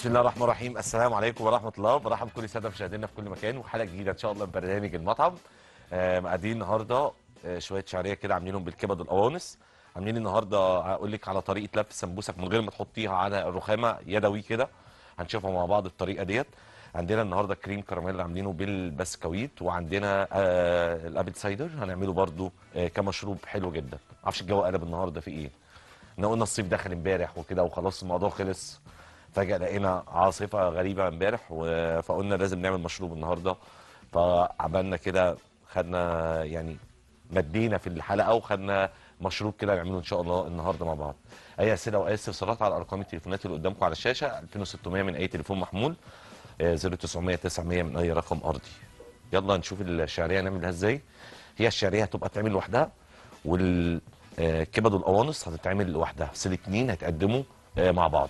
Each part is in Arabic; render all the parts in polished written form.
بسم الله الرحمن الرحيم. السلام عليكم ورحمه الله. برحب بكل الساده مشاهدينا في كل مكان وحلقه جديده ان شاء الله من برنامج المطعم. مقادين النهارده شويه شعريه كده عاملينهم بالكبد والقوانص. عاملين النهارده هقول لك على طريقه لف السمبوسك من غير ما تحطيها على الرخامه يدوي كده. هنشوفها مع بعض الطريقه ديت. عندنا النهارده كريم كراميل عاملينه بالبسكويت، وعندنا الابل سايدر هنعمله برده كمشروب حلو جدا. معرفش الجو قلب النهارده في ايه. احنا قلنا الصيف دخل امبارح وكده وخلاص الموضوع خلص. فجأة لقينا عاصفة غريبة امبارح فقلنا لازم نعمل مشروب النهارده. فعملنا كده، خدنا يعني مدينا في الحلقة وخدنا مشروب كده نعمله ان شاء الله النهارده مع بعض. اي اسئله واي استفسارات على ارقام التليفونات اللي قدامكم على الشاشه 2600 من اي تليفون محمول، 0900 900 من اي رقم ارضي. يلا نشوف الشعريه نعملها ازاي. هي الشعريه هتبقى تعمل لوحدها، والكبد والقوانص هتتعمل لوحدها، بس الاثنين هيتقدموا مع بعض.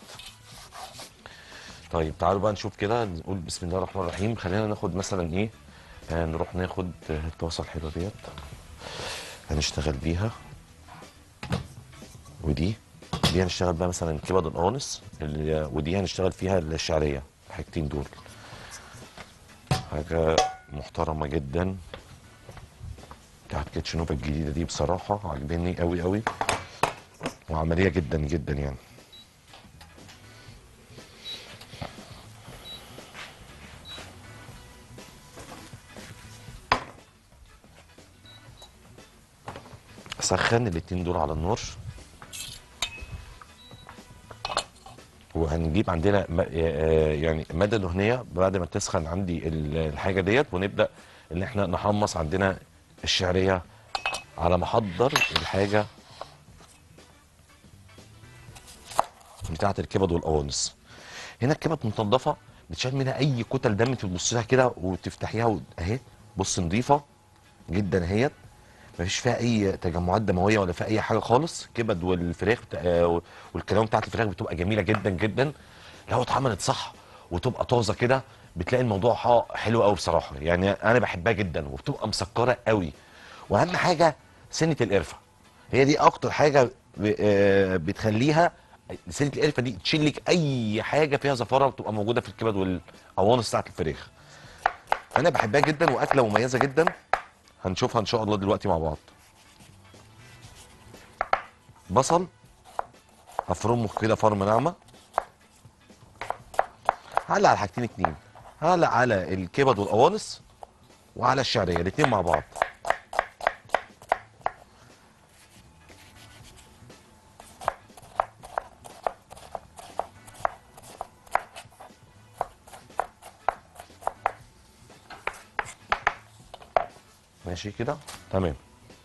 طيب تعالوا بقى نشوف كده، نقول بسم الله الرحمن الرحيم. خلينا ناخد مثلا ايه، نروح ناخد الطاسه الحلوه ديت هنشتغل بيها، ودي هنشتغل بقى مثلا كبد القوانص، ودي هنشتغل فيها الشعريه. الحاجتين دول حاجه محترمه جدا بتاعت كيتشنوفا الجديده دي، بصراحه عجباني قوي قوي وعمليه جدا جدا يعني. اسخن الاتنين دول على النار، وهنجيب عندنا يعني ماده دهنيه بعد ما تسخن عندي الحاجه ديت، ونبدا ان احنا نحمص عندنا الشعريه على ما احضر الحاجه بتاعه الكبد والقوانص. هنا الكبد متنضفه، بتشال منها اي كتل دم، تبص لها كده وتفتحيها اهي، بص نظيفه جدا اهيت، مفيش فيها اي تجمعات دمويه ولا فيها اي حاجه خالص. كبد والفراخ والكلاوي بتاعت الفراخ بتبقى جميله جدا جدا لو اتعملت صح وتبقى طازه كده. بتلاقي الموضوع حلو قوي بصراحه، يعني انا بحبها جدا وبتبقى مسكره قوي. واهم حاجه سنه القرفه، هي دي اكتر حاجه بتخليها. سنه القرفه دي تشيل لك اي حاجه فيها زفاره بتبقى موجوده في الكبد والقوانص بتاعت الفراخ. انا بحبها جدا واكله مميزه جدا، هنشوفها ان شاء الله دلوقتي مع بعض. بصل هفرمه كده فرمه ناعمه، هقلق على حاجتين اتنين، هقلق على الكبد والقوانص وعلى الشعريه الاتنين مع بعض. ماشي كده تمام.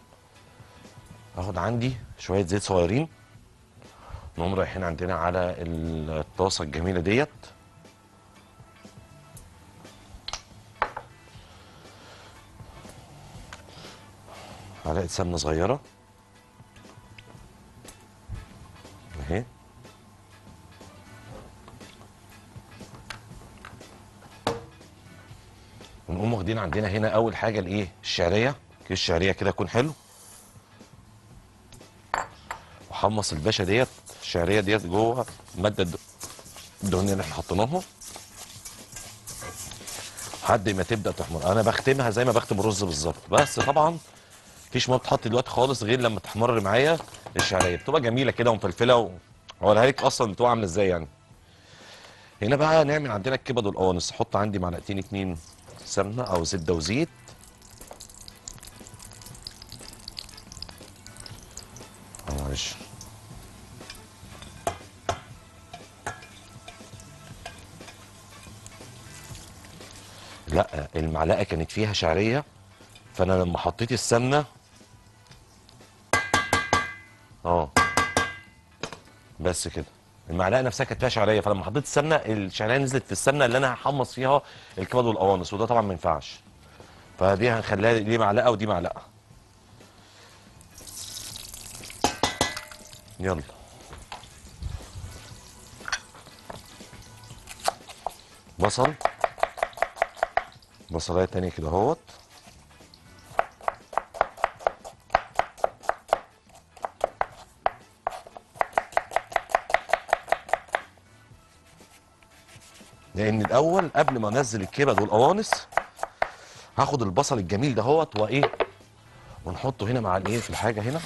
هاخد عندي شويه زيت صغيرين، نقوم رايحين عندنا على الطاسه الجميله ديت، معلقه سمنه صغيره اهي، ونقوم واخدين عندنا هنا اول حاجه الايه، الشعريه. كيس الشعريه كده يكون حلو، وحمص الباشا ديت الشعريه ديت جوه الماده الدهنيه اللي احنا حطيناها لحد ما تبدا تحمر. انا بختمها زي ما بختم الرز بالظبط، بس طبعا مفيش ما بتحط دلوقتي خالص غير لما تحمر معايا الشعريه، بتبقى جميله كده ومفلفله هوريها لك اصلا بتبقى عامله ازاي يعني. هنا بقى نعمل عندنا الكبد والقوانص. احط عندي معلقتين اتنين سمنه او زبده وزيت، معلش لا المعلقه كانت فيها شعريه، فانا لما حطيت السمنه اه بس كده، المعلقه نفسها كانت فيها شعريه، فلما حطيت السمنه الشعريه نزلت في السمنه اللي انا هحمص فيها الكبد والقوانص، وده طبعا ما ينفعش. فدي هنخليها دي معلقه ودي معلقه. يلا بصل، بصلايه تانية كده اهوت، لان الاول قبل ما انزل الكبد والقوانص هاخد البصل الجميل دهوت وايه، ونحطه هنا مع الايه في الحاجه هنا.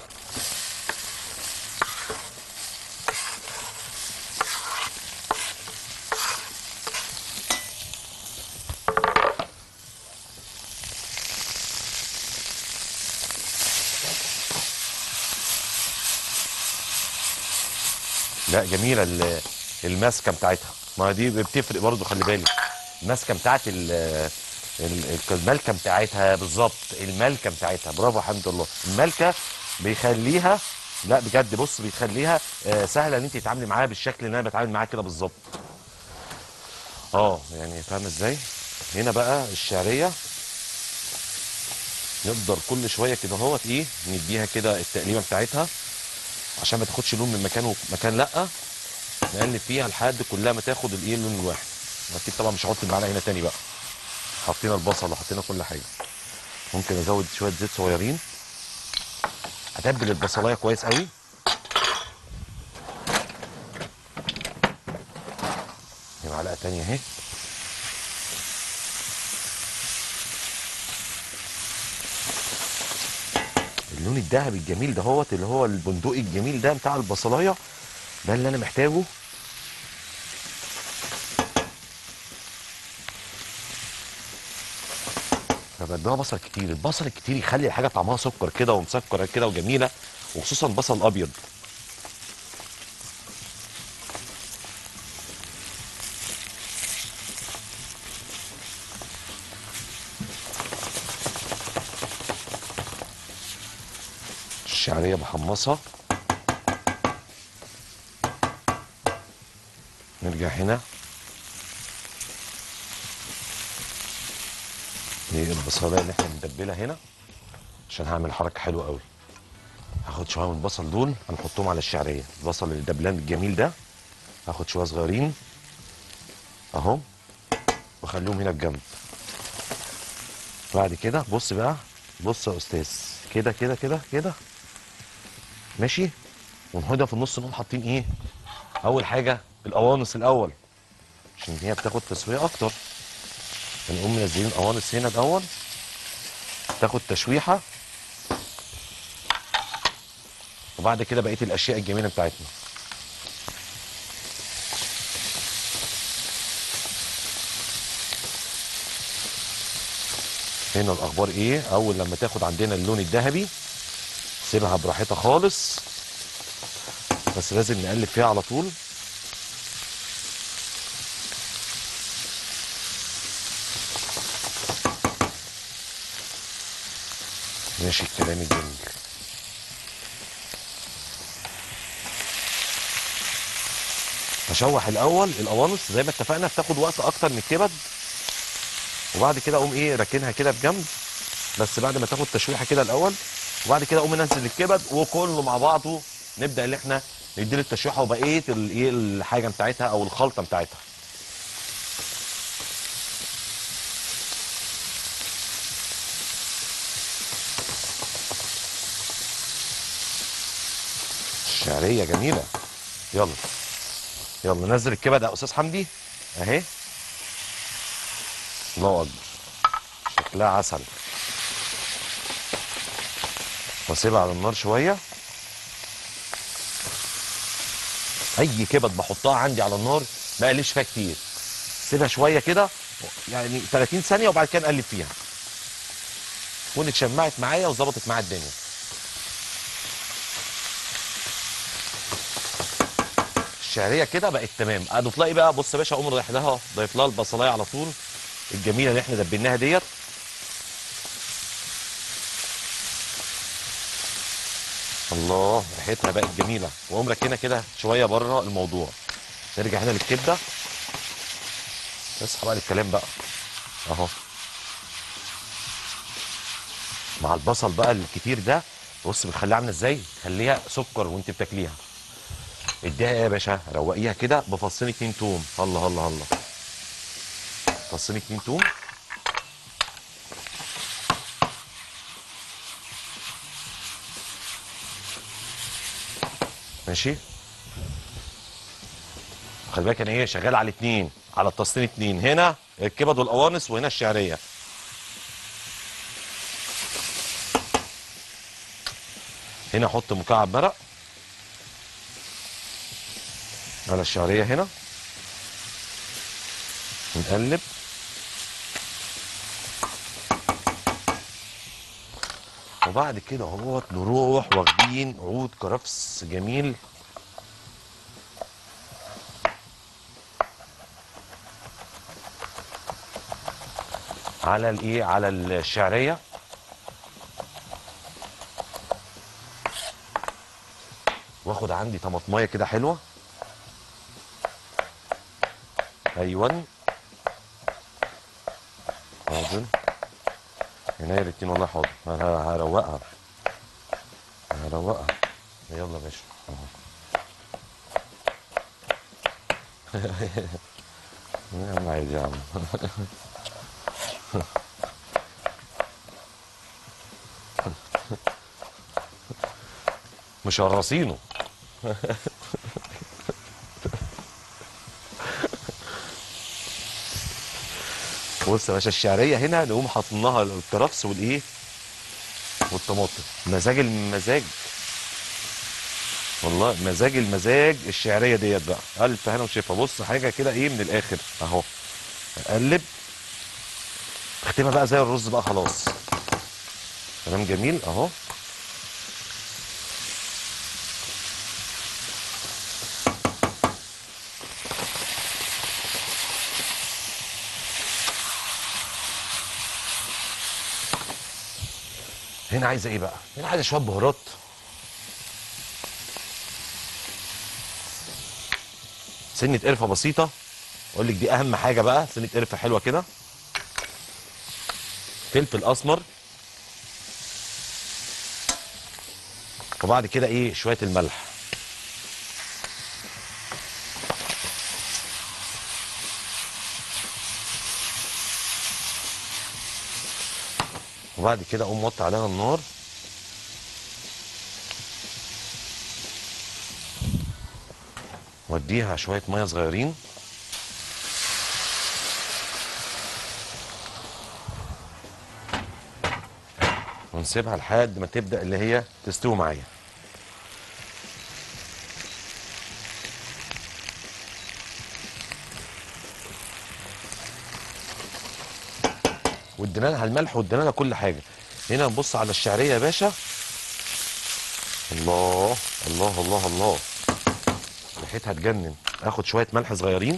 لا جميله الماسكه بتاعتها، ما دي بتفرق برضو، خلي بالك الماسكه بتاعت الملكه بتاعتها بالظبط، الملكه بتاعتها، برافو الحمد لله، الملكه بيخليها، لا بجد بص بيخليها سهله ان انت تتعاملي معاها بالشكل اللي انا بتعامل معاه كده بالظبط. يعني فاهم ازاي. هنا بقى الشعريه نقدر كل شويه كده اهوت ايه نديها كده التقليبه بتاعتها عشان ما تاخدش لون من مكان ومكان، لا نقلب فيها لحد كلها ما تاخد الايه اللون الواحد. اكيد طبعا مش هحط المعلقه هنا تاني بقى، حطينا البصل وحطينا كل حاجه. ممكن ازود شويه زيت صغيرين، اتبل البصلايه كويس قوي. دي معلقه تانيه اهي. اللون الذهبي الجميل دهوت اللي هو البندقي الجميل ده بتاع البصلايه، ده اللي انا محتاجه. فبديها بصل كتير، البصل الكتير يخلي الحاجه طعمها سكر كده ومسكره كده وجميله، وخصوصا البصل الابيض. الشعريه بحمصها. نرجع هنا للبصلايه اللي احنا بندبلها هنا، عشان هعمل حركه حلوه قوي. هاخد شويه من البصل دول هنحطهم على الشعريه، البصل الدبلان الجميل ده هاخد شويه صغيرين اهو واخليهم هنا بجنب. بعد كده بص بقى، بص يا استاذ، كده كده كده كده ماشي. وناخدها في النص نقوم حاطين ايه، اول حاجه القوانص الاول عشان هي بتاخد تسويه اكتر، فنقوم منزلين القوانص هنا الاول تاخد تشويحه، وبعد كده بقيه الاشياء الجميله بتاعتنا. هنا الاخبار ايه، اول لما تاخد عندنا اللون الذهبي سيبها براحتها خالص، بس لازم نقلب فيها على طول. ماشي الكلام الجميل. هشوح الاول القوانص زي ما اتفقنا، بتاخد وقت اكتر من الكبد، وبعد كده اقوم ايه راكنها كده بجنب، بس بعد ما تاخد تشويحه كده الاول، وبعد كده اقوم انزل الكبد وكله مع بعضه نبدا ان احنا نديله التشويحه وبقيه الايه الحاجه بتاعتها او الخلطه بتاعتها. الشعريه جميله. يلا يلا نزل الكبد يا استاذ حمدي اهي. الله اكبر، شكلها عسل. واسيبها على النار شويه. اي كبد بحطها عندي على النار ما اقلبش فيها كتير، سيبها شويه كده يعني 30 ثانيه وبعد كده نقلب فيها، تكون اتشمعت معايا وظبطت معايا الدنيا. الشعريه كده بقت تمام. اضيف لها ايه بقى، بص يا باشا، اقوم رايح لها ضايف لها البصلايه على طول الجميله اللي احنا دبيناها ديت. الله ريحتها بقت جميله، واقوم راكنها كده شويه بره الموضوع. نرجع هنا للكبده، اصحى بقى للكلام بقى اهو، مع البصل بقى الكتير ده. بص بتخليها عامله ازاي، خليها سكر وانت بتاكليها. اديها ايه يا باشا، روقيها كده بفصين 2 توم. الله الله الله، فصين 2 توم. ماشي. خلي بالك انا ايه شغال على الاثنين، على الطاستين اتنين، هنا الكبد والقوانص وهنا الشعريه. هنا احط مكعب مرق على الشعريه هنا، نقلب. وبعد كده اهوت نروح واخدين عود كرفس جميل على الايه، على الشعريه. واخد عندي طماطمايه كده حلوه. ايوه حاضر، هنا الاتنين والله حاضر. هروقها هروقها. يلا يا باشا اهو. يا عم عايز يا عم. مشرصينه. بص يا باشا الشعريه هنا نقوم حاطينها الكرفس والايه والطماطم. مزاج المزاج والله، مزاج المزاج الشعريه ديت بقى الف هنا وشفا. بص حاجه كده ايه من الاخر اهو. اقلب، اختمها بقى زي الرز بقى خلاص. كلام جميل اهو. هنا عايزه ايه بقى؟ هنا عايزه شويه بهارات. سنه قرفه بسيطه، اقول لك دي اهم حاجه بقى، سنه قرفه حلوه كده. فلفل اسمر. وبعد كده ايه شويه الملح. وبعد كده اقوم موطي عليها النار. واديها شويه ميه صغيرين. ونسيبها لحد ما تبدا اللي هي تستوي معايا. وادينا لها الملح وادينا لها كل حاجه. هنا نبص على الشعريه يا باشا. الله الله الله الله، ريحتها تجنن. اخد شويه ملح صغيرين.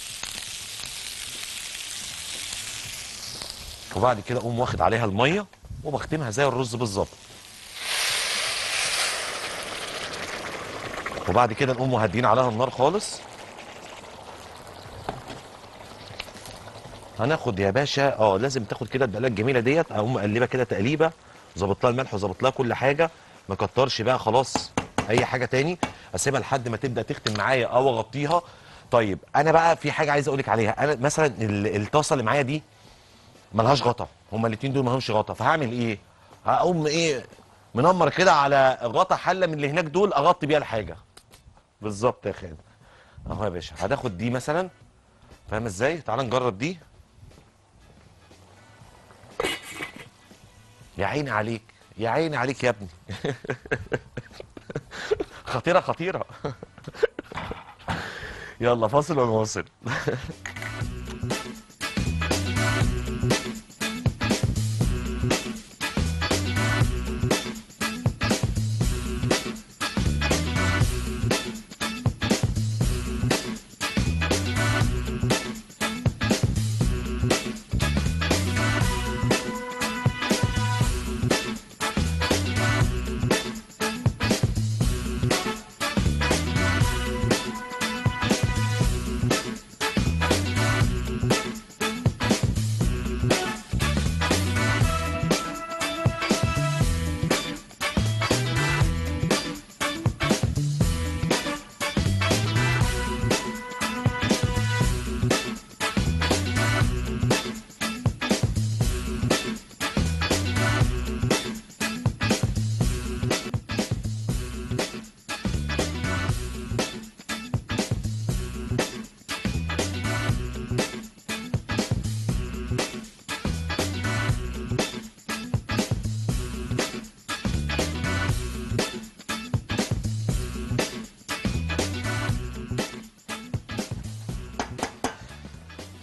وبعد كده اقوم واخد عليها الميه وبختمها زي الرز بالظبط. وبعد كده نقوم مهديين عليها النار خالص. هناخد يا باشا لازم تاخد كده البقلايه الجميله ديت. اقوم مقلبه كده تقليبه، ظابط لها الملح وظابط لها كل حاجه. ما كترش بقى خلاص اي حاجه تاني. اسيبها لحد ما تبدا تختم معايا او اغطيها. طيب انا بقى في حاجه عايز اقول لك عليها. انا مثلا الطاسه اللي معايا دي ملهاش غطا، هما الاتنين دول مالهمش غطا. فهعمل ايه؟ هقوم ايه منمر كده على غطا حله من اللي هناك دول، اغطي بيها الحاجه. بالظبط يا خالد. اهو يا باشا هتاخد دي مثلا، فاهم ازاي؟ تعال نجرب دي. يا عيني عليك، يا عيني عليك يا ابني. خطيره خطيره. يلا فاصل ونواصل.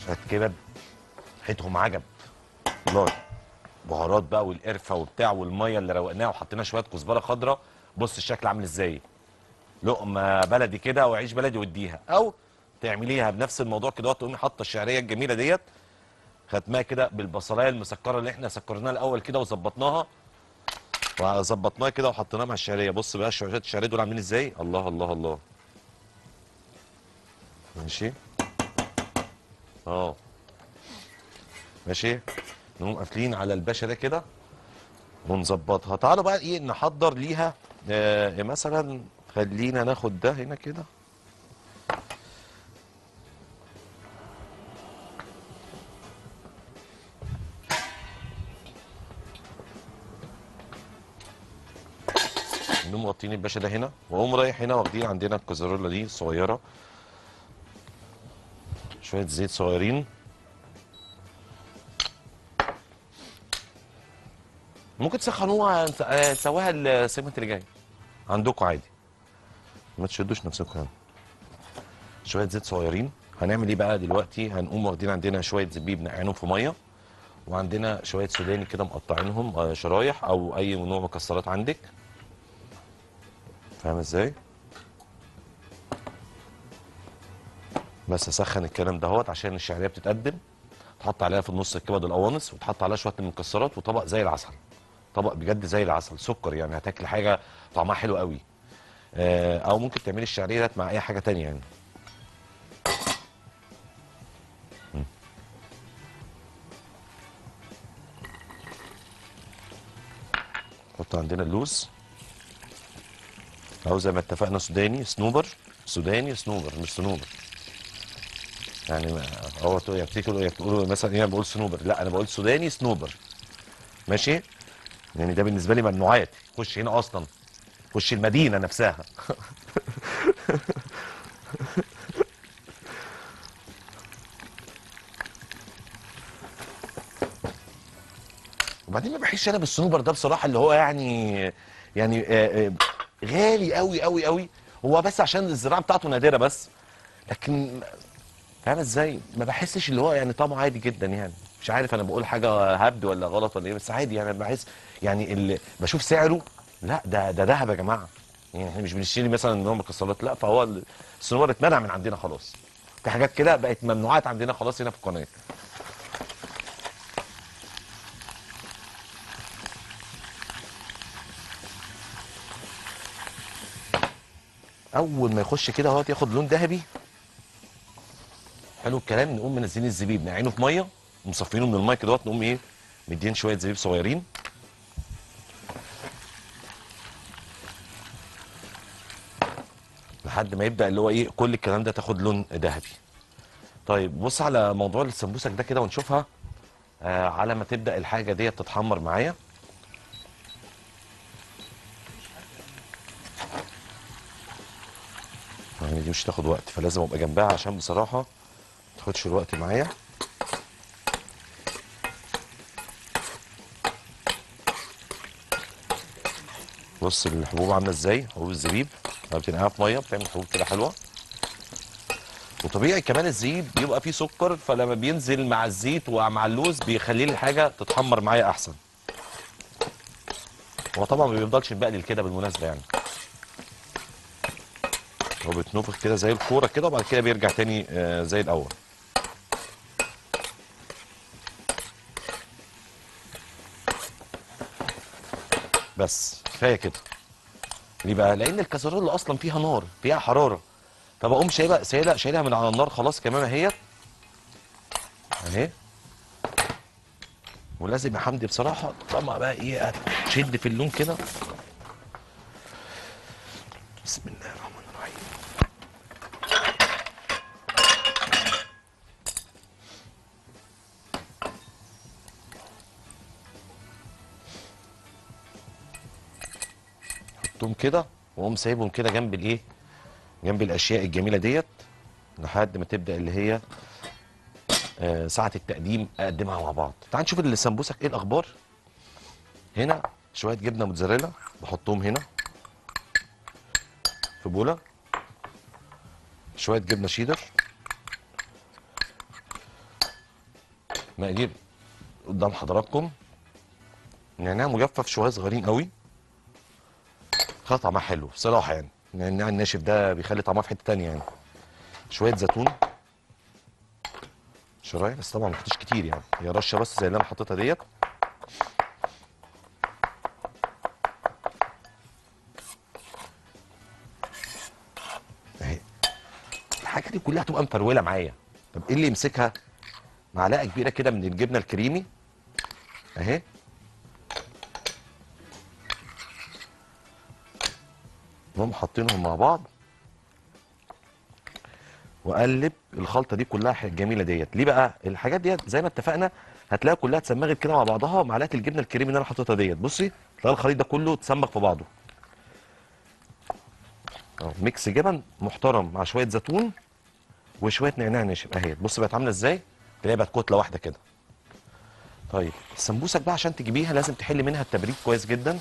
شويه كبد ريحتهم عجب والله. بهارات بقى والقرفه وبتاع والميه اللي روقناها وحطينا شويه كزبره خضراء. بص الشكل عامل ازاي. لقمه بلدي كده او عيش بلدي واديها، او تعمليها بنفس الموضوع كده تقومي حاطه الشعريه الجميله ديت ختمها كده بالبصلايه المسكره اللي احنا سكرناها الاول كده وظبطناها وظبطناها كده وحطيناها مع الشعريه. بص بقى شويه الشعريه دول عاملين ازاي. الله الله الله. ماشي. اه ماشي. نقوم قافلين على الباشا ده كده ونظبطها. تعالوا بقى ايه نحضر ليها. مثلا خلينا ناخد ده هنا كده. نقوم مغطين الباشا ده هنا واقوم رايح هنا واخدين عندنا الكزرولة دي صغيره. شويه زيت صغيرين. ممكن تسخنوها تسويها السيجمنت اللي جاي عندكم عادي. ما تشدوش نفسكم يعني. شويه زيت صغيرين. هنعمل ايه بقى دلوقتي؟ هنقوم واخدين عندنا شويه زبيب نقعينهم في ميه، وعندنا شويه سوداني كده مقطعينهم شرايح او اي نوع مكسرات عندك. فاهم ازاي؟ بس اسخن الكلام دهوت عشان الشعريه بتتقدم. تحط عليها في النص الكبد القوانص وتحط عليها شويه المكسرات وطبق زي العسل. طبق بجد زي العسل سكر يعني. هتاكل حاجه طعمها حلو قوي. او ممكن تعملي الشعريه ديت مع اي حاجه تانية يعني. نحط عندنا اللوز او زي ما اتفقنا سوداني سنوبر. سوداني سنوبر مش سنوبر. يعني هو بتقولوا مثلا ايه؟ أنا بقول سنوبر. لا انا بقول سوداني سنوبر. ماشي. يعني ده بالنسبه لي ممنوعات. خش هنا اصلا. خش المدينه نفسها. وبعدين ما بحسش انا بالسنوبر ده بصراحه اللي هو يعني غالي قوي قوي قوي. هو بس عشان الزراعه بتاعته نادره بس. لكن فاهم ازاي؟ ما بحسش اللي هو يعني طعمه عادي جدا يعني. مش عارف انا بقول حاجه هبد ولا غلط ولا ايه، بس عادي يعني. أنا بحس يعني اللي بشوف سعره. لا ده ذهب يا جماعه. يعني احنا مش بنشتري مثلا نوع مكسرات، لا. فهو السنوبر اتمنع من عندنا خلاص. في حاجات كده بقت ممنوعات عندنا خلاص هنا في القناه. اول ما يخش كده اهوت ياخد لون ذهبي. حلو الكلام. نقوم منزلين الزبيب نعينه في ميه ومصفينه من الميه كده نقوم ايه مدين شويه زبيب صغيرين لحد ما يبدا اللي هو ايه كل الكلام ده تاخد لون ذهبي. طيب بص على موضوع السمبوسك ده كده ونشوفها. على ما تبدا الحاجه ديت تتحمر معايا. يعني دي مش تاخد وقت فلازم ابقى جنبها عشان بصراحه ما تاخدش الوقت معايا. بص الحبوب عامله ازاي. حبوب الزبيب لما بتنقعها في ميه بتعمل حبوب كده حلوه. وطبيعي كمان الزبيب بيبقى فيه سكر فلما بينزل مع الزيت ومع اللوز بيخلي لي الحاجه تتحمر معايا احسن. هو طبعا ما بيفضلش مبقلل كده بالمناسبه يعني. هو بيتنفخ كده زي الكوره كده وبعد كده بيرجع تاني زي الاول. بس كفايه كده. ليه بقى؟ لان الكسرونه اصلا فيها نار فيها حراره. فبقوم شايلها من على النار خلاص كمان اهي. اهي. ولازم يا حمدي بصراحه طبعا بقى ايه تشد في اللون كده. بسم الله الرحمن الرحيم. حطهم كده واقوم سايبهم كده جنب الايه جنب الاشياء الجميله ديت لحد ما تبدا اللي هي ساعه التقديم اقدمها مع بعض. تعال نشوف السمبوسك ايه الاخبار. هنا شويه جبنه موتزاريلا بحطهم هنا في بوله. شويه جبنه شيدر مقادير قدام حضراتكم. نعناع مجفف شويه صغيرين قوي، خد طعمها حلو بصراحه يعني. النعناع الناشف ده بيخلي طعمها في حته تانيه يعني. شويه زيتون شرايح بس طبعا ما تحطيش كتير يعني، هي رشه بس زي اللي انا حاططها ديت. اهي الحاجه دي كلها هتبقى مفروله معايا. طب ايه اللي يمسكها؟ معلقه كبيره كده من الجبنه الكريمي اهي. نقوم حاطينهم مع بعض واقلب الخلطه دي كلها الجميله ديت. ليه بقى؟ الحاجات ديت زي ما اتفقنا هتلاقيها كلها اتسمغت كده مع بعضها. معلقه الجبنه الكريمي اللي انا حاططها ديت بصي تلاقي الخليط ده كله اتسمغ في بعضه. اهو ميكس جبن محترم مع شويه زيتون وشويه نعناع ناشف اهي. بص بقت عامله ازاي؟ تلاقيها بقت كتله واحده كده. طيب السمبوسك بقى عشان تجيبيها لازم تحلي منها التبريد كويس جدا.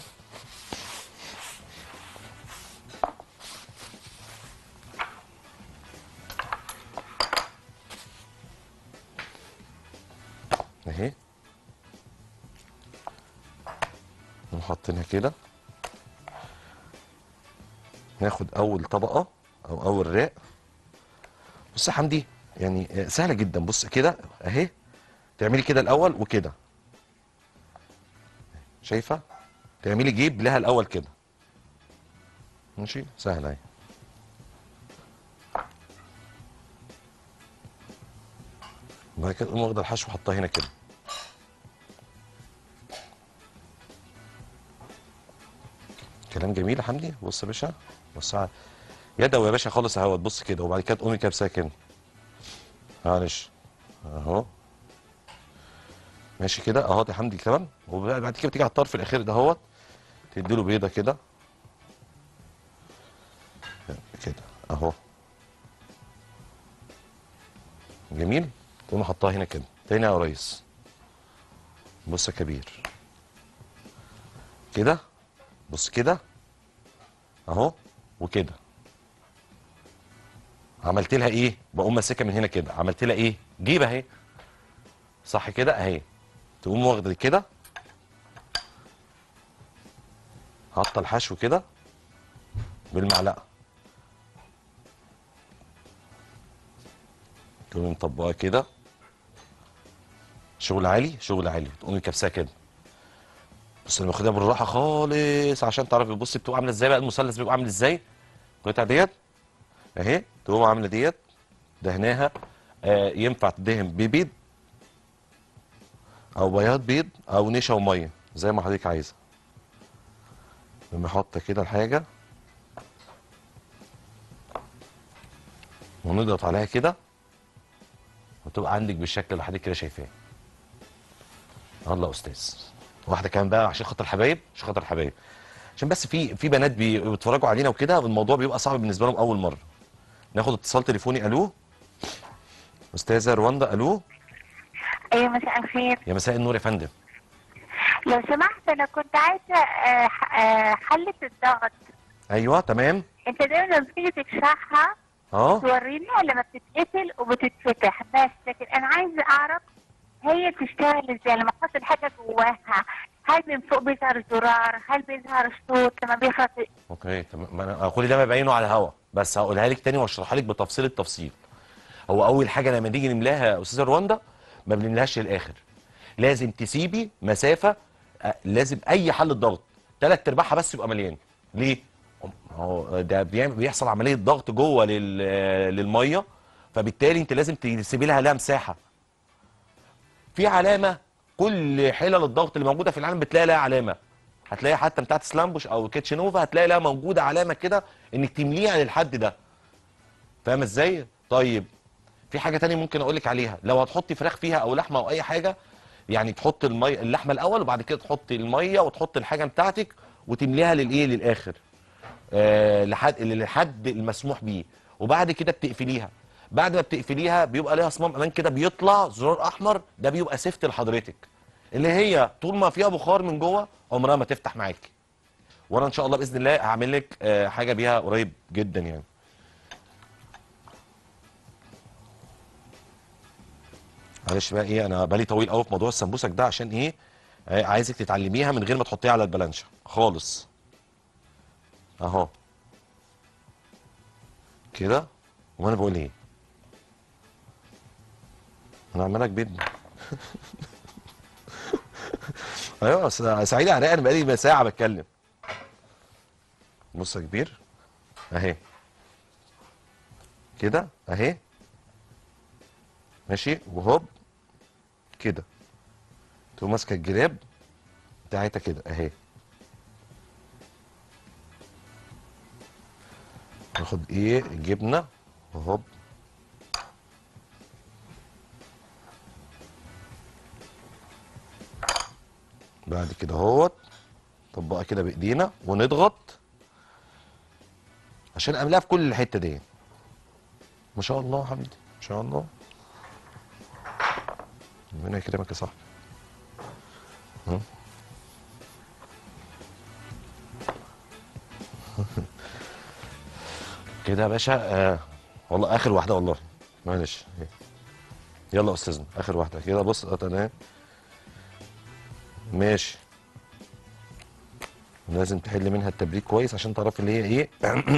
اهي نقوم حاطينها كده. ناخد اول طبقه او اول راق. بص يا حمدي يعني سهله جدا. بص كده اهي، تعملي كده الاول وكده، شايفه؟ تعملي جيب لها الاول كده، ماشي؟ سهله اهي. وبعد كده تقوم واخده الحشو حطها هنا كده. كلام جميل يا حمدي. بص يا باشا، بص يدوي يا باشا خالص اهوت. بص كده وبعد كده تقومي كابسه كده، معلش اهو ماشي كده اهو يا حمدي تمام. وبعد كده بتيجي على الطرف الاخير ده اهوت تديله بيضه كده كده اهو. جميل. تقوم حطها هنا كده تاني يا ريس. بص يا كبير كده، بص كده اهو وكده. عملت لها ايه؟ بقوم ماسكها من هنا كده، عملت لها ايه؟ جيب اهي، صح كده اهي. تقوم واخده كده حاطه الحشو كده بالمعلقه، تقومي مطبقاه كده. شغل عالي شغل عالي. تقومي كبساه كده. بس انا باخدها بالراحه خالص عشان تعرفي. بصي بتبقى عامله ازاي بقى؟ المثلث بيبقى عامل ازاي؟ القطعه ديت اهي تقوم عامله ديت دهناها. ينفع تدهن ببيض او بياض بيض او نشا وميه زي ما حضرتك عايزه. لما احط كده الحاجه ونضغط عليها كده وتبقى عندك بالشكل اللي حضرتك كده شايفاه. الله يا استاذ. واحده كمان بقى عشان خاطر الحبايب، عشان خاطر الحبايب، عشان بس في بنات بيتفرجوا علينا وكده والموضوع بيبقى صعب بالنسبه لهم اول مره. ناخد اتصال تليفوني. الو استاذه رواندا. الو. ايوه مساء الخير. يا مساء النور يا فندم. لو سمحت انا كنت عايزه حلة الضغط. ايوه تمام. انت دايما لما بتيجي تشرحها اه بتوريني لما بتتقفل وبتتفتح بس، لكن انا عايزه اعرف هي بتشتغل ازاي لما احط الحاجه جواها. هل من فوق بيظهر زرار؟ هل بيظهر الصوت لما بيخلص؟ اوكي تمام. ما انا كل ده مبينه على الهوا بس هقولها لك تاني واشرحها لك بتفصيل التفصيل. هو اول حاجه لما نيجي نملاها يا استاذه رواندا ما بنملاهاش للاخر. لازم تسيبي مسافه. لازم اي حل ضغط ثلاث ارباعها بس يبقى مليان. ليه؟ هو ده بيحصل عمليه ضغط جوه للميه، فبالتالي انت لازم تسيبي لها مساحه. في علامه. كل حلل الضغط اللي موجوده في العالم بتلاقي لها علامه. هتلاقيها حتى بتاعت سلامبوش او كيتشنوفا هتلاقي لها موجوده علامه كده انك تمليها للحد ده. فاهم ازاي؟ طيب في حاجه تانية ممكن اقول لك عليها. لو هتحطي فراخ فيها او لحمه او اي حاجه، يعني تحط اللحمه الاول وبعد كده تحطي الميه وتحط الحاجه بتاعتك وتمليها للايه للاخر. لحد المسموح بيه. وبعد كده بتقفليها. بعد ما بتقفليها بيبقى ليها صمام امان كده بيطلع زرار احمر، ده بيبقى سيفت لحضرتك، اللي هي طول ما فيها بخار من جوه عمرها ما تفتح معاكي. وانا ان شاء الله باذن الله هعمل لك حاجه بيها قريب جدا يعني. معلش بقى ايه، انا بالي طويل قوي في موضوع السمبوسك ده، عشان ايه؟ عايزك تتعلميها من غير ما تحطيها على البلانشه خالص. اهو كده. وانا بقول ايه؟ انا عمالك بيدني. ايوه سعيد عراق، انا بقالي ساعه بتكلم. بص يا كبير، اهي كده اهي، ماشي، وهوب كده تقوم ماسكه الجراب بتاعتها كده اهي. ناخد ايه الجبنه، وهوب بعد كده اهوت، طبقها كده بايدينا ونضغط عشان املاها في كل الحته دي. ما شاء الله يا حبيبي، ما شاء الله. ربنا يكرمك يا صاحبي. ها؟ كده يا باشا. والله اخر واحده والله، معلش. يلا يا استاذنا اخر واحده كده. بص تمام، ماشي. لازم تحل منها التبريد كويس عشان تعرفي اللي هي ايه.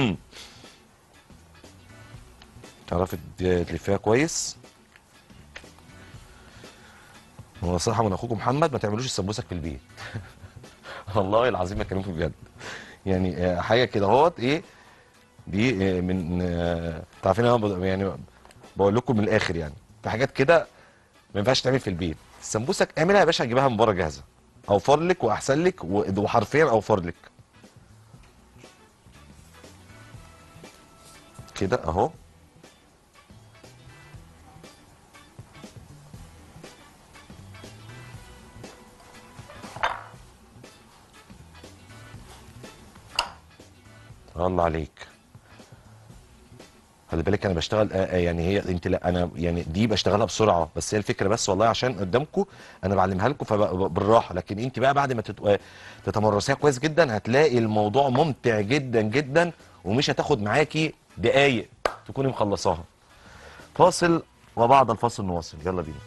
تعرفي تلفيها كويس. ونصيحه من اخوكم محمد، ما تعملوش السمبوسك في البيت. والله العظيم بكلمكم بجد. يعني حاجه كده اهوت ايه دي، من تعرفين انا يعني بقول لكم من الاخر، يعني في حاجات كده ما ينفعش تعمل في البيت. السمبوسك اعملها يا باشا، جيبها من بره جاهزه، اوفر لك واحسن لك، وحرفيا اوفر لك كده اهو. الله عليك. خلي بالك انا بشتغل يعني هي انت، لا انا يعني دي بشتغلها بسرعه، بس هي الفكره بس والله عشان قدامكم انا بعلمها لكم فبالراحه، لكن انت بقى بعد ما تتمرسيها كويس جدا هتلاقي الموضوع ممتع جدا جدا، ومش هتاخد معاكي دقايق تكوني مخلصاها. فاصل، وبعد الفاصل نواصل، يلا بينا.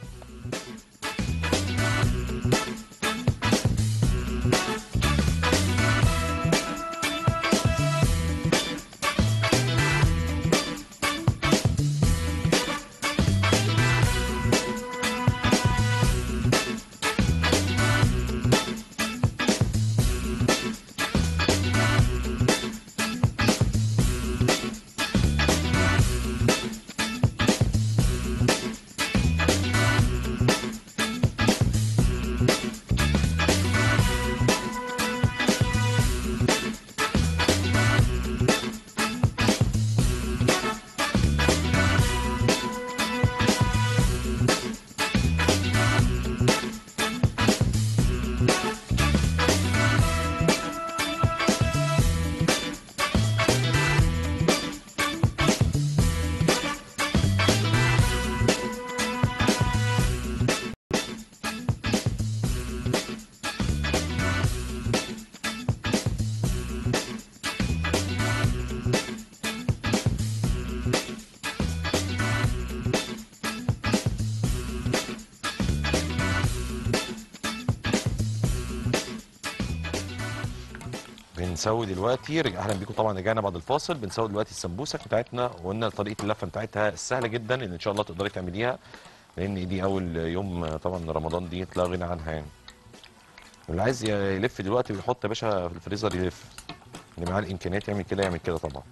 بنسوي دلوقتي اهلا بيكم طبعا، رجعنا بعد الفاصل. بنسوي دلوقتي السمبوسك بتاعتنا، وقلنا طريقه اللفه بتاعتها السهله جدا اللي ان شاء الله تقدري تعمليها، لان دي اول يوم طبعا رمضان دي لا غنى عنها يعني. اللي عايز يلف دلوقتي ويحط يا باشا في الفريزر يلف، اللي معاه الامكانيات يعمل كده يعمل كده طبعا.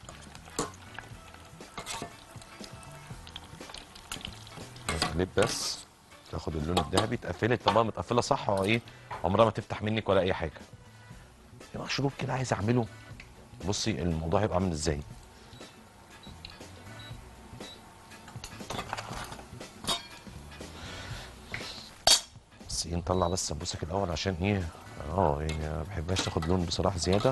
نقلب بس تاخد اللون الذهبي، تقفلي الطبقه متقفله صح، ايه عمرها ما تفتح منك ولا اي حاجه. مشروب كده عايز اعمله، بصي الموضوع هيبقى عامل ازاي. بس ايه نطلع بس السمبوسك الاول عشان ايه، يعني ما بحبهاش تاخد لون بصراحه زياده.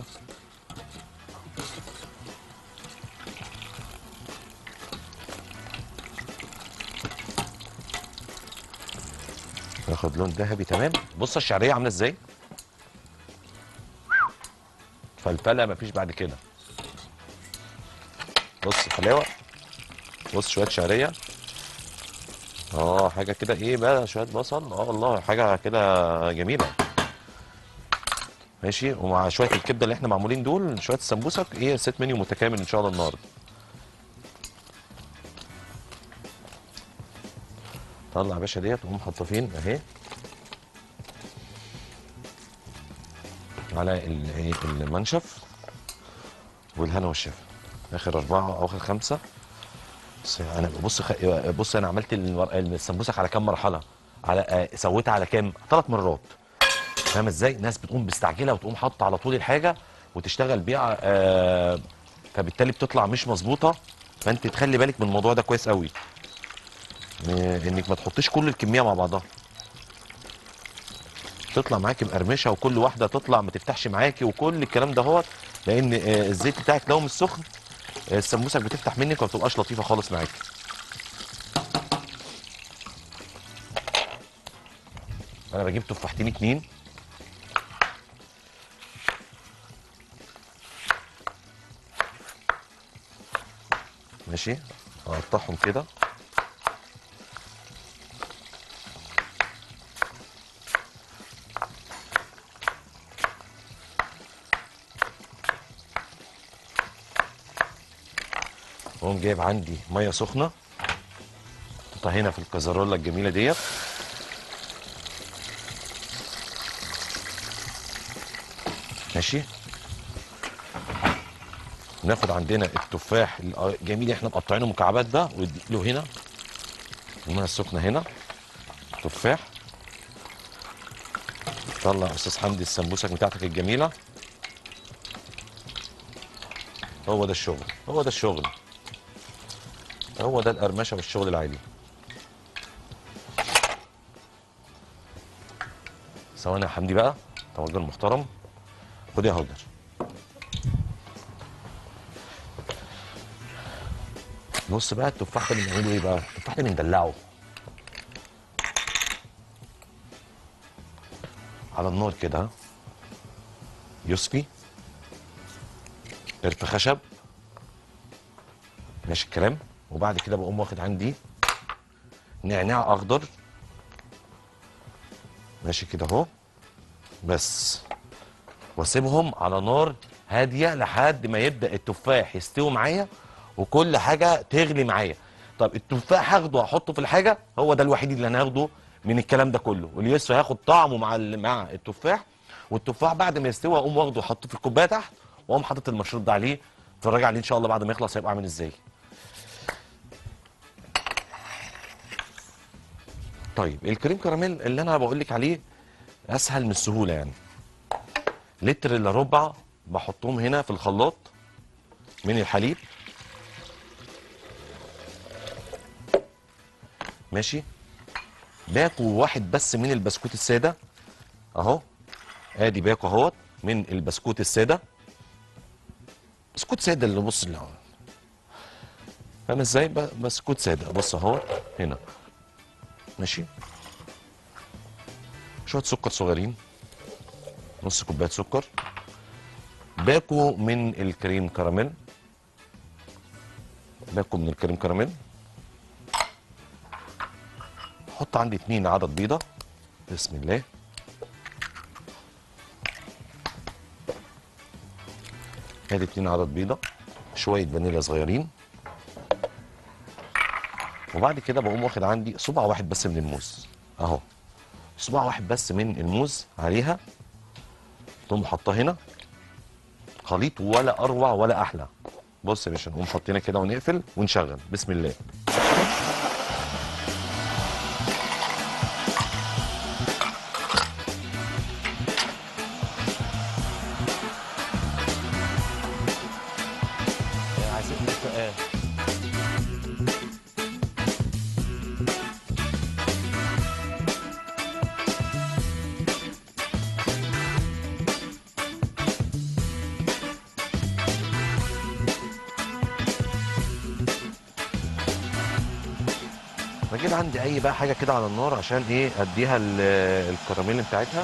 ياخد لون ذهبي تمام. بص الشعريه عامله ازاي، فلفله مفيش بعد كده. بص حلاوه، بص شويه شعريه حاجه كده ايه بقى، شويه بصل، الله، حاجه كده جميله. ماشي، ومع شويه الكبده اللي احنا معمولين دول، شويه السمبوسك، ايه، سيت منيو متكامل ان شاء الله النهارده. طلع يا باشا ديت وقوم حاطه فين اهي على المنشف، والهنا والشفا. اخر 4 او اخر 5. بص انا بص انا عملت السمبوسك على كام مرحله، على سويتها على كام 3 مرات. فاهم ازاي؟ ناس بتقوم مستعجله وتقوم حاطه على طول الحاجه وتشتغل بيها، فبالتالي بتطلع مش مظبوطه. فانت تخلي بالك من الموضوع ده كويس قوي، انك ما تحطيش كل الكميه مع بعضها، تطلع معاكي مقرمشه، وكل واحده تطلع ما تفتحش معاكي وكل الكلام ده هو، لان الزيت بتاعك لو مش سخن السموسك بتفتح منك وما بتبقاش لطيفه خالص معاكي. انا بجيب تفاحتين 2. ماشي، اقطعهم كده. واقوم جايب عندي ميه سخنه، احطها هنا في الكازارولا الجميله ديت. ماشي، ناخد عندنا التفاح الجميل اللي احنا مقطعينه مكعبات ده، واديله هنا الميه السخنه هنا تفاح. طلع يا استاذ حمدي السمبوسك بتاعتك الجميله. هو ده الشغل، هو ده الشغل، هو ده القرمشه والشغل العالي. ثواني يا حمدي بقى، انت راجل محترم. خد يا هاجر. بص بقى، التفاح ده بنعمله ايه بقى؟ التفاح ده بندلعه على النار كده، ها؟ يصفي، قرف خشب، ماشي الكلام. وبعد كده بقوم واخد عندي نعناع اخضر، ماشي كده اهو، بس. واسيبهم على نار هاديه لحد ما يبدا التفاح يستوي معايا وكل حاجه تغلي معايا. طب التفاح هاخده احطه في الحاجه، هو ده الوحيد اللي انا هاخده من الكلام ده كله، واللي لسه هياخد طعمه مع التفاح. والتفاح بعد ما يستوي اقوم واخده احطه في الكوبايه تحت، واقوم حاطط المشروب ده عليه. اتفرج عليه ان شاء الله بعد ما يخلص هيبقى عامل ازاي. طيب الكريم كراميل اللي انا بقول لك عليه اسهل من السهوله يعني. لتر الا ربع بحطهم هنا في الخلاط من الحليب. ماشي، باكو واحد بس من البسكوت الساده اهو، ادي باكو اهوت من البسكوت الساده. بسكوت ساده اللي بص اللي هو، فاهم ازاي؟ بسكوت ساده، بص اهوت هنا. ماشي، شويه سكر صغيرين، نص كوبايه سكر. باكو من الكريم كراميل، باكو من الكريم كراميل. حط عندي 2 عدد بيضه، بسم الله. ادي 2 عدد بيضه، شويه فانيليا صغيرين. وبعد كده بقوم واخد عندي صباع واحد بس من الموز اهو، صباع واحد بس من الموز عليها. تقوم حاطاه هنا خليط، ولا اروع ولا احلى. بص يا باشا، نقوم حاطينها كده ونقفل ونشغل، بسم الله. عايزين بجيب عندي اي بقى حاجه كده على النار عشان ايه اديها الكراميل بتاعتها.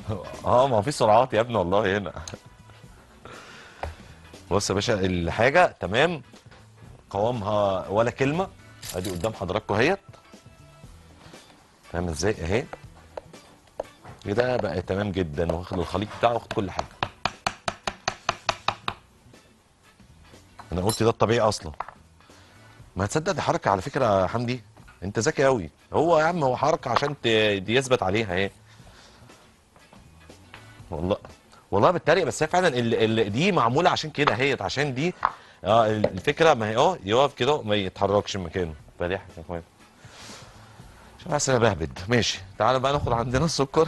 اه ما هو في سرعات يا ابني والله هنا. بص يا باشا الحاجه تمام، قوامها ولا كلمه، ادي قدام حضراتكم اهيت. فاهم ازاي اهي؟ كده بقى تمام جدا، واخد الخليط بتاعه، واخد كل حاجه. انا قلت ده الطبيعي اصلا. ما تصدق دي حركه على فكره يا حمدي، انت ذكي قوي. هو يا عم هو حركه عشان دي يثبت عليها اهي. والله والله بتريق، بس هي فعلا دي معموله عشان كده اهيت، عشان دي الفكره. ما هي يقف كده ما يتحركش من مكانه. فدي حاجه كويسه. مش عارف انا بهبد. ماشي تعالى بقى ناخد عندنا السكر.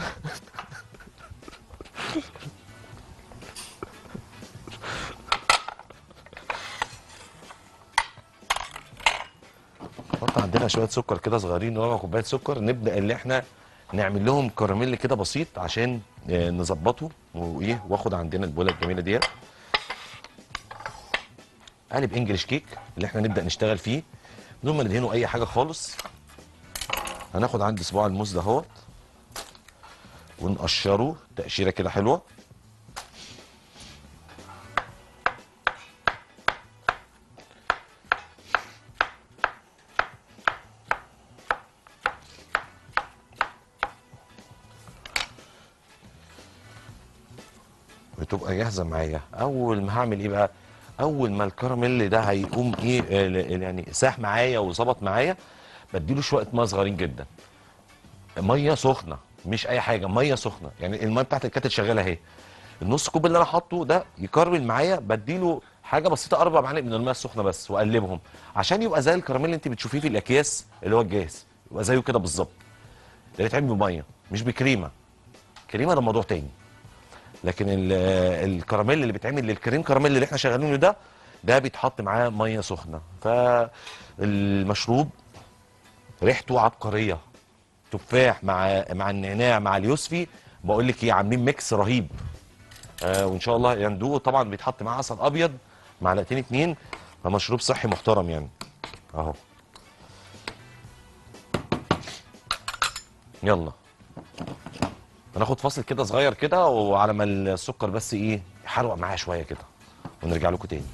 نحط عندنا شويه سكر كده صغيرين، ربع كوبايه سكر. نبدا اللي احنا نعمل لهم كراميل كده بسيط عشان نظبطه وايه. واخد عندنا البوله الجميله ديت، قالب انجلش كيك اللي احنا نبدا نشتغل فيه بدون ما ندهنه اي حاجه خالص. هناخد عندي صباع الموز ده اهوت، ونقشره تقشيره كده حلوه. وتبقى جاهزه معايا. اول ما هعمل ايه بقى؟ اول ما الكراميل ده هيقوم ايه يعني ساح معايا وظبط معايا، بديله شويه ميه صغيرين جدا. ميه سخنه مش اي حاجه، ميه سخنه. يعني الميه بتاعت الكاتل شغاله اهي. النص كوب اللي انا حاطه ده يكرمل معايا، بديله حاجه بسيطه 4 معالق من الميه السخنه بس، واقلبهم عشان يبقى زي الكراميل اللي انت بتشوفيه في الاكياس اللي هو الجاهز. يبقى زيه كده بالظبط. ده يتعمل بميه مش بكريمه. كريمه ده موضوع تاني. لكن الكراميل اللي بيتعمل للكريم كراميل اللي احنا شغالينه ده، ده بيتحط معاه ميه سخنه. فالمشروب ريحته عبقريه. تفاح مع النعناع مع اليوسفي. بقول لك ايه، عاملين ميكس رهيب. وان شاء الله يندوق. طبعا بيتحط معاه عسل ابيض معلقتين 2. فمشروب صحي محترم يعني. اهو. يلا هناخد فاصل كده صغير كده، وعلى ما السكر بس ايه يحروق معايا شويه كده، ونرجع لكم تاني.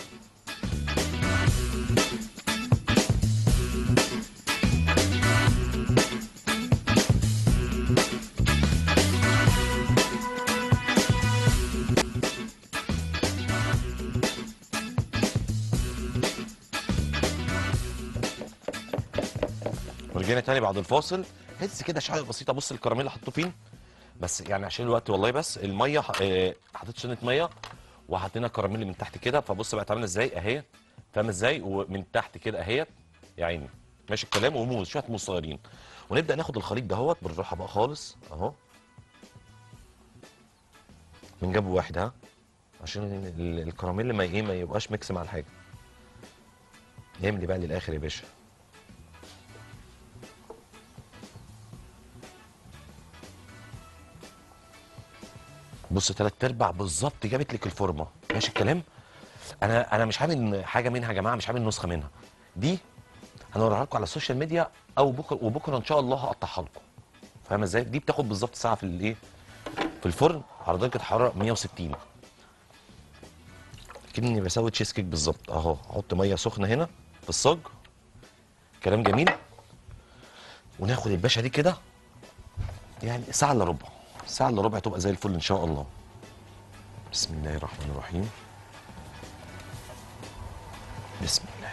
ورجعنا تاني بعد الفاصل. هز كده شويه بسيطه. بص الكراميل اللي حطه فين بس، يعني عشان الوقت والله. بس الميه حطيت شنه ميه، وحطينا كراميل من تحت كده. فبص بقت عامله ازاي اهي. فاهم ازاي؟ ومن تحت كده اهي يا عيني. ماشي الكلام. وموز، شويه موز صغيرين. ونبدا ناخد الخليط دهوت بالراحه بقى خالص اهو، من جنب واحد ها، عشان الكراميل ما ايه ما يبقاش ميكس مع الحاجه. يملي بقى للاخر يا باشا. بص 3/4 بالظبط جابت لك الفورمه. ماشي الكلام. انا مش عامل حاجه منها يا جماعه، مش عامل نسخه منها. دي هنوريها لكم على السوشيال ميديا، او بكره، وبكره ان شاء الله هقطعها لكم. فاهم ازاي؟ دي بتاخد بالظبط ساعه في الايه، في الفرن على درجه حراره 160. كأني بسوي تشيز كيك بالظبط اهو. احط ميه سخنه هنا في الصاج. كلام جميل. وناخد الباشا دي كده يعني ساعه الا ربع. ساعه الا ربع تبقى زي الفل ان شاء الله. بسم الله الرحمن الرحيم. بسم الله.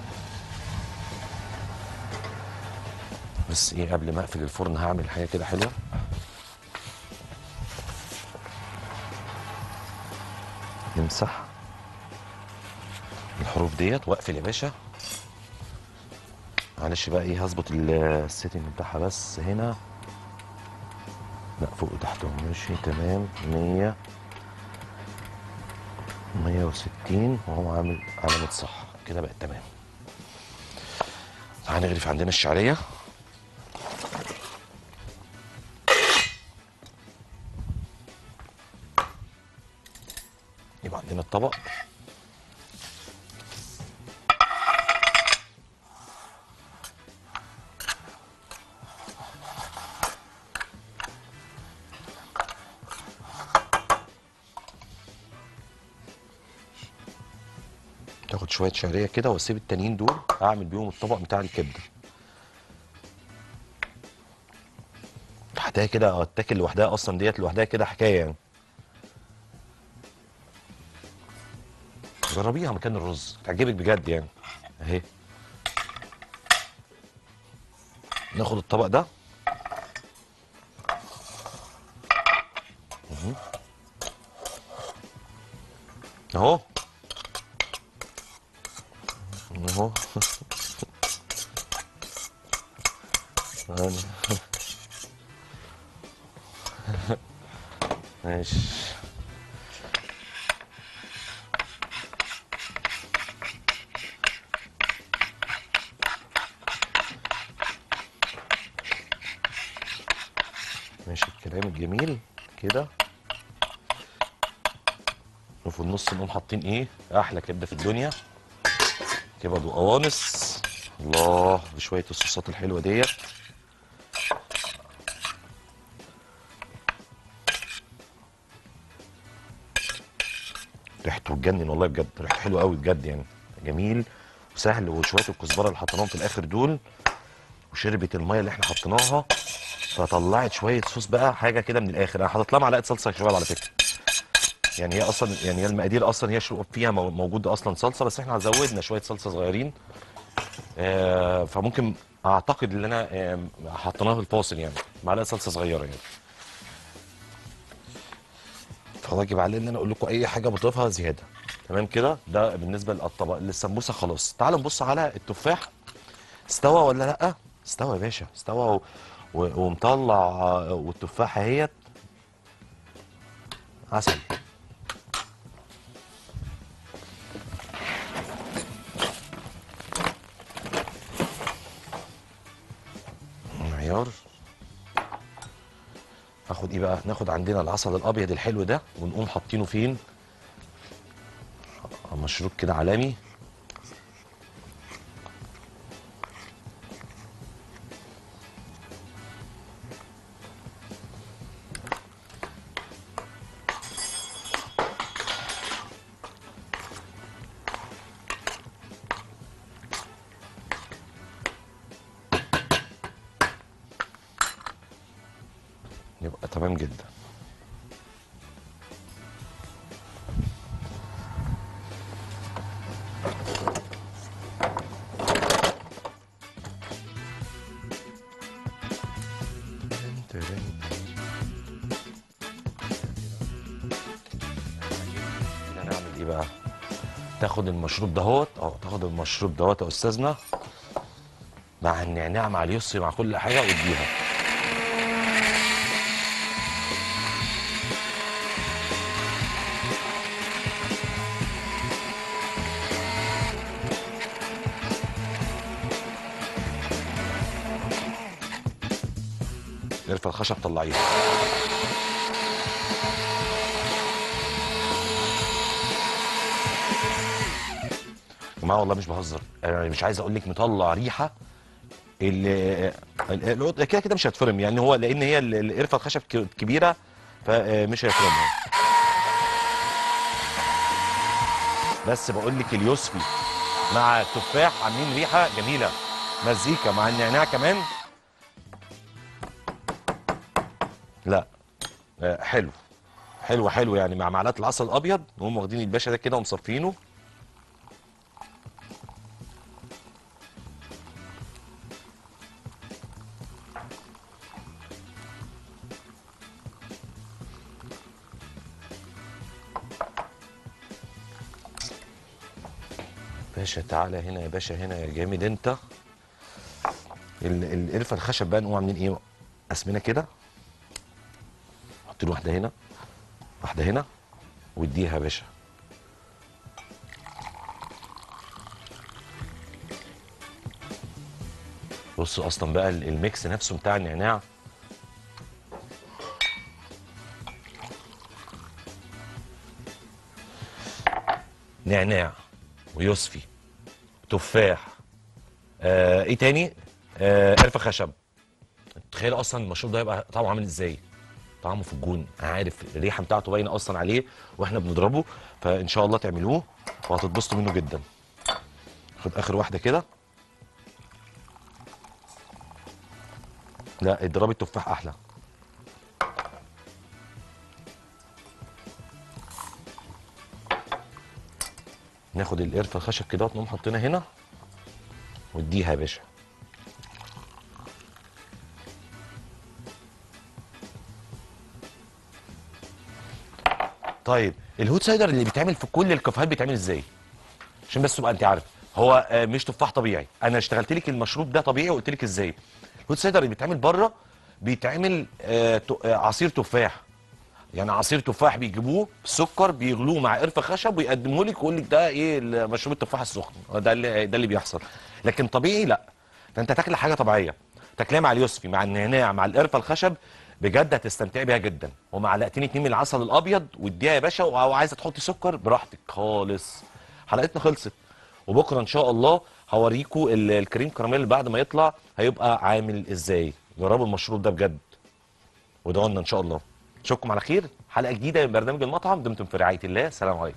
بس ايه، قبل ما اقفل الفرن هعمل حاجه كده حلوه. نمسح الحروف ديت واقفل يا باشا. معلش بقى ايه، هظبط السيتنج بتاعها بس هنا. لا فوق وتحت. ماشي تمام. 100 160 وهو عامل علامة صح كده بقت تمام. هنغرف عندنا الشعرية. يبقى عندنا الطبق. شويه شعريه كده واسيب التانيين دول اعمل بيهم الطبق بتاع الكبده. لوحدها كده اتاكل لوحدها اصلا، ديت لوحدها كده حكايه يعني. جربيها مكان الرز تعجبك بجد يعني. اهي ناخد الطبق ده. مهم. اهو اهو. ماشي. ماشي الكلام الجميل كده. وفي النص نقوم حاطين ايه احلى كبده في الدنيا، كبد وقوانص. الله بشويه الصوصات الحلوه ديت. ريحته تجنن والله بجد، ريحته حلوه قوي بجد يعني. جميل وسهل، وشويه الكزبره اللي حطيناهم في الاخر دول وشربت الميه اللي احنا حطيناها فطلعت شويه صوص بقى حاجه كده من الاخر. انا حاطط لها معلقه صلصه يا شباب على فكره. يعني هي اصلا يعني هي المقادير اصلا هي فيها موجود اصلا صلصه، بس احنا زودنا شويه صلصه صغيرين. فممكن اعتقد ان انا حطيناها في الفاصل يعني معلقه صلصه صغيره يعني. فواجب علي ان انا اقول لكم اي حاجه بضيفها زياده. تمام كده. ده بالنسبه للطبق للسمبوسه. خلاص تعالوا نبص على التفاح، استوى ولا لا؟ استوى يا باشا، استوى ومطلع والتفاحه اهيت عسل. معيار. هاخد ايه بقى؟ ناخد عندنا العسل الابيض الحلو ده ونقوم حاطينه فين؟ مشروب كده عالمي. يبقى تمام جدا. هنعمل ايه بقى؟ تاخد المشروب دهوت، تاخد المشروب دهوت يا استاذنا مع النعناع مع اليسري مع كل حاجه واديها. قرفه الخشب طلعيها. يا جماعه والله مش بهزر، انا مش عايز اقول لك مطلع ريحه. العود كده كده مش هتفرم يعني، هو لان هي القرفه الخشب كبيره فمش هيفرمها. بس بقول لك اليوسفي مع التفاح عاملين ريحه جميله، مزيكا مع النعناع كمان. لا حلو حلو حلو يعني. مع معلقه العسل الابيض نقوم واخدين الباشا ده كده ومصفينه. باشا تعالى هنا يا باشا، هنا يا جامد انت. القرفه الخشب بقى نقوم عاملين ايه؟ اسمنا كده، حط له واحده هنا واحده هنا واديها يا باشا. بص اصلا بقى الميكس نفسه بتاع النعناع. نعناع ويوسفي تفاح ايه تاني؟ قرفه خشب. تخيل اصلا المشروب ده هيبقى طعمه عامل ازاي؟ طعمه في الجون. انا عارف الريحه بتاعته باينه اصلا عليه واحنا بنضربه، فان شاء الله تعملوه وهتتبسطوا منه جدا. خد اخر واحده كده. لا اضرب التفاح احلى. ناخد القرفه الخشب كده ونقوم حاطينها هنا واديها يا باشا. طيب الهوت سايدر اللي بيتعمل في كل الكافيهات بيتعمل ازاي؟ عشان بس تبقى انت عارف، هو مش تفاح طبيعي. انا اشتغلت لك المشروب ده طبيعي وقلت لك ازاي. الهوت سايدر اللي بيتعمل بره بيتعمل عصير تفاح. يعني عصير تفاح بيجيبوه سكر بيغلوه مع قرفه خشب ويقدموه لك ويقول لك ده ايه مشروب التفاح السخن. ده اللي بيحصل. لكن طبيعي لا. فانت تاكل حاجه طبيعيه، تاكلها مع اليوسفي مع النعناع مع القرفه الخشب، بجد هتستمتعي بيها جدا. ومعلقتين 2 من العسل الابيض واديها يا باشا. او عايزه تحطي سكر براحتك خالص. حلقتنا خلصت. وبكره ان شاء الله هوريكم الكريم كراميل بعد ما يطلع هيبقى عامل ازاي. جربوا المشروب ده بجد وادعوا لنا ان شاء الله. اشوفكم على خير حلقه جديده من برنامج المطعم. دمتم في رعايه الله. سلام عليكم.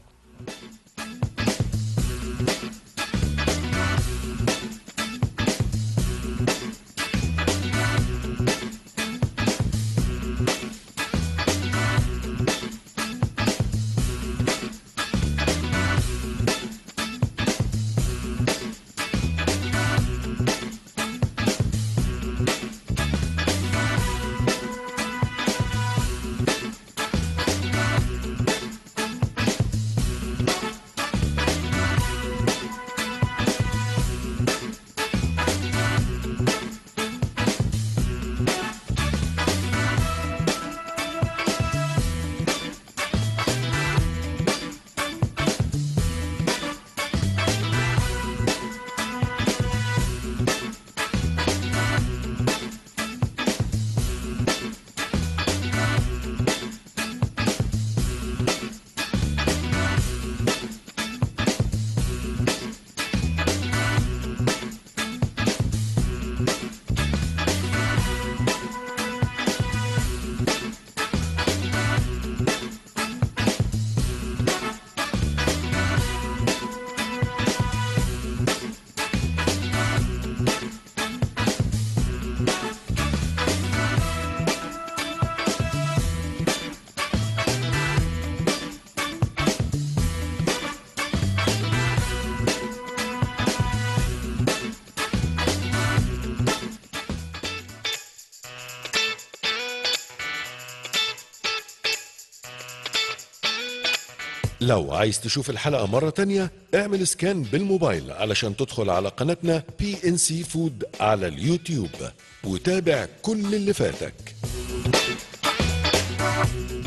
لو عايز تشوف الحلقة مرة تانية اعمل سكان بالموبايل علشان تدخل على قناتنا PNC فود على اليوتيوب وتابع كل اللي فاتك.